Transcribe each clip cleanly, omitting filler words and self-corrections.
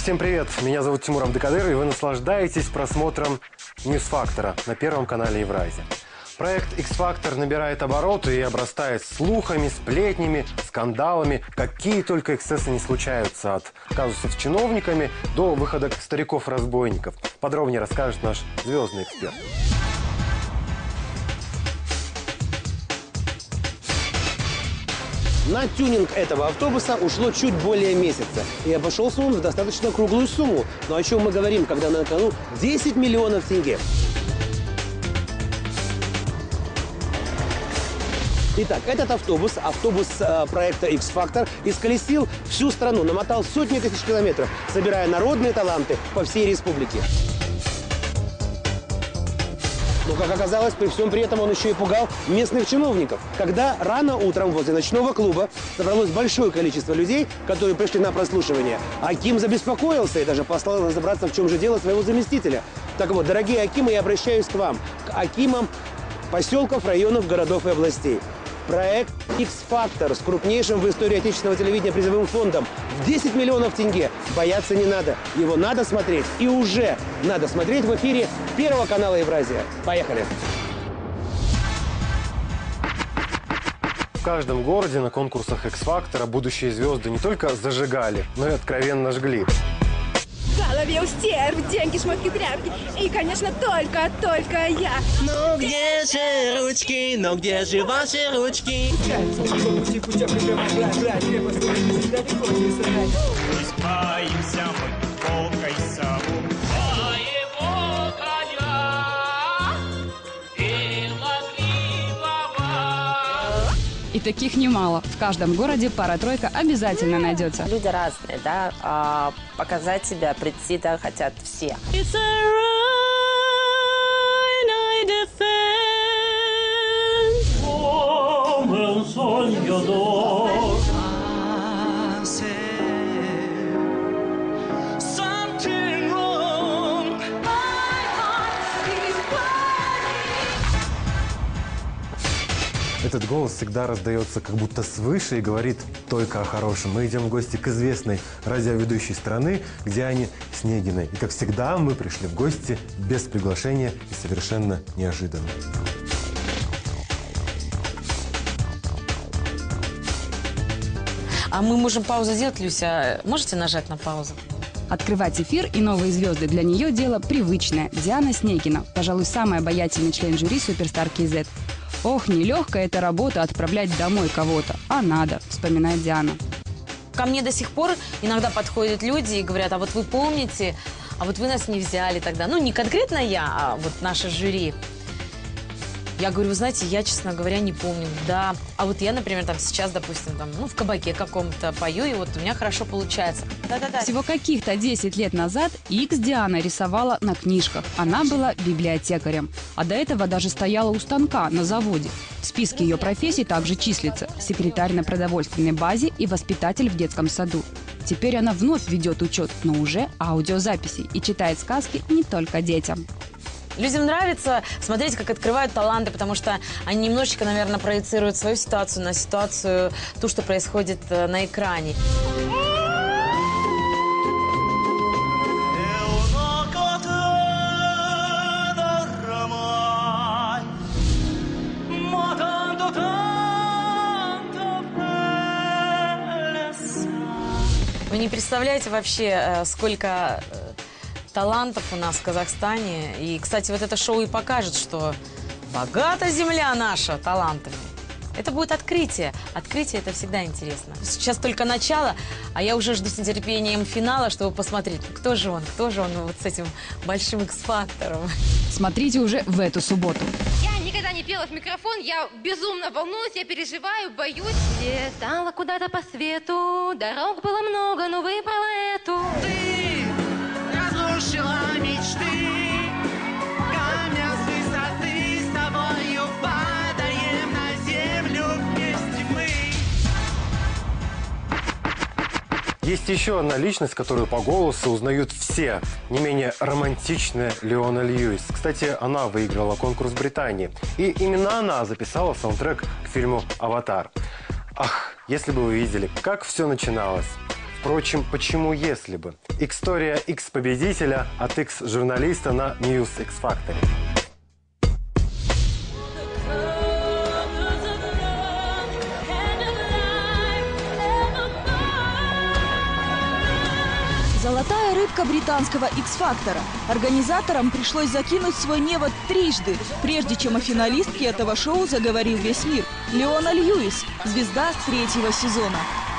Всем привет! Меня зовут Тимур Абдыкадыр, и вы наслаждаетесь просмотром Ньюс-фактора на Первом канале Евразия. Проект X-Factor набирает обороты и обрастает слухами, сплетнями, скандалами. Какие только эксцессы не случаются, от казусов с чиновниками до выходок стариков-разбойников. Подробнее расскажет наш звездный эксперт. На тюнинг этого автобуса ушло чуть более месяца. И обошелся он в достаточно круглую сумму. Но о чем мы говорим, когда на кону 10 миллионов тенге? Итак, этот автобус проекта X-Factor, исколесил всю страну, намотал сотни тысяч километров, собирая народные таланты по всей республике. Но, как оказалось, при всем при этом он еще и пугал местных чиновников. Когда рано утром возле ночного клуба собралось большое количество людей, которые пришли на прослушивание, Аким забеспокоился и даже послал разобраться, в чем же дело, своего заместителя. Так вот, дорогие Акимы, я обращаюсь к вам, к Акимам поселков, районов, городов и областей. Проект X-Factor с крупнейшим в истории отечественного телевидения призовым фондом в 10 миллионов тенге. Бояться не надо. Его надо смотреть. И уже надо смотреть в эфире Первого канала Евразия. Поехали! В каждом городе на конкурсах X-Factor будущие звезды не только зажигали, но и откровенно жгли. В голове у стерв, деньги, шмотки, тряпки. И, конечно, только я. Ну где же ручки, ну где же ваши ручки? Спаемся мы волкой сову. Своего коня и ловливого. И таких немало. В каждом городе пара-тройка обязательно найдется. Люди разные, да, показать себя, прийти, да, хотят все. Этот голос всегда раздается как будто свыше и говорит только о хорошем. Мы идем в гости к известной радиоведущей страны, где Ане Снегиной. И, как всегда, мы пришли в гости без приглашения и совершенно неожиданно. А мы можем паузу сделать, Люся? Можете нажать на паузу? Открывать эфир и новые звезды для нее дело привычное. Диана Снегина, пожалуй, самый обаятельный член жюри «Суперстар КЗ». Ох, нелегкая эта работа отправлять домой кого-то, а надо, вспоминает Диана. Ко мне до сих пор иногда подходят люди и говорят: а вот вы помните, а вот вы нас не взяли тогда. Ну, не конкретно я, а вот наше жюри. Я говорю: вы знаете, я, честно говоря, не помню. Да, а вот я, например, там сейчас, допустим, там, в кабаке каком-то пою, и вот у меня хорошо получается. Да-да-да. Всего каких-то 10 лет назад Икс Диана рисовала на книжках. Она была библиотекарем. А до этого даже стояла у станка на заводе. В списке ее профессий также числится секретарь на продовольственной базе и воспитатель в детском саду. Теперь она вновь ведет учет, но уже аудиозаписей, и читает сказки не только детям. Людям нравится смотреть, как открывают таланты, потому что они немножечко, наверное, проецируют свою ситуацию на ситуацию, ту, что происходит на экране. Вы не представляете вообще, сколько талантов у нас в Казахстане. И, кстати, вот это шоу и покажет, что богата земля наша талантами. Это будет открытие. Открытие – это всегда интересно. Сейчас только начало, а я уже жду с нетерпением финала, чтобы посмотреть, кто же он вот с этим большим X-фактором. Смотрите уже в эту субботу. Я никогда не пела в микрофон, я безумно волнуюсь, я переживаю, боюсь. Летала куда-то по свету, дорог было много, но выбрала эту. Ты разрушила мечты, камня с высоты, с тобою падаем на землю вместе мы. Есть еще одна личность, которую по голосу узнают все. Не менее романтичная Леона Льюис. Кстати, она выиграла конкурс в Британии. И именно она записала саундтрек к фильму «Аватар». Ах, если бы вы видели, как все начиналось. Впрочем, почему если бы? История X-победителя от X-журналиста на News X Factor. Золотая рыбка британского X-фактора. Организаторам пришлось закинуть свой невод трижды, прежде чем о финалистке этого шоу заговорил весь мир. Леона Льюис, звезда третьего сезона.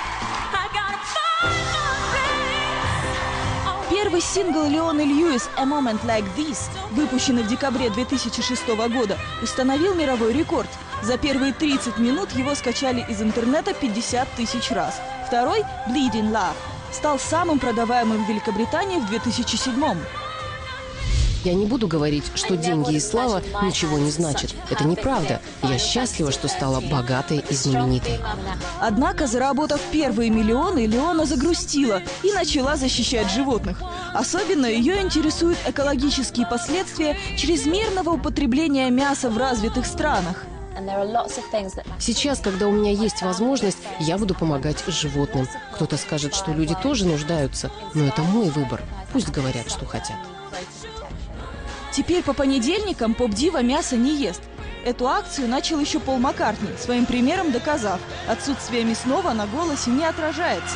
Первый сингл Леоны Льюис «A Moment Like This», выпущенный в декабре 2006 года, установил мировой рекорд. За первые 30 минут его скачали из интернета 50 тысяч раз. Второй «Bleeding Love» стал самым продаваемым в Великобритании в 2007-м. Я не буду говорить, что деньги и слава ничего не значат. Это неправда. Я счастлива, что стала богатой и знаменитой. Однако, заработав первые миллионы, Леона загрустила и начала защищать животных. Особенно ее интересуют экологические последствия чрезмерного употребления мяса в развитых странах. Сейчас, когда у меня есть возможность, я буду помогать животным. Кто-то скажет, что люди тоже нуждаются, но это мой выбор. Пусть говорят, что хотят. Теперь по понедельникам поп-дива мясо не ест. Эту акцию начал еще Пол Маккартни, своим примером доказав, отсутствие мясного на голосе не отражается.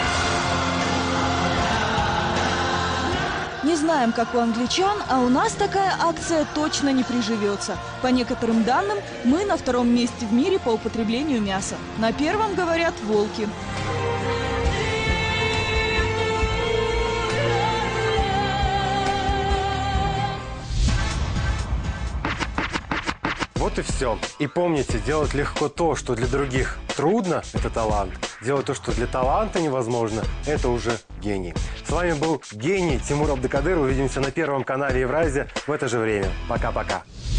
Не знаем, как у англичан, а у нас такая акция точно не приживется. По некоторым данным, мы на втором месте в мире по употреблению мяса. На первом, говорят, волки. Вот и все. И помните, делать легко то, что для других трудно – это талант. Делать то, что для таланта невозможно – это уже гений. С вами был гений Тимур Абдыкадыр. Увидимся на Первом канале Евразия в это же время. Пока-пока.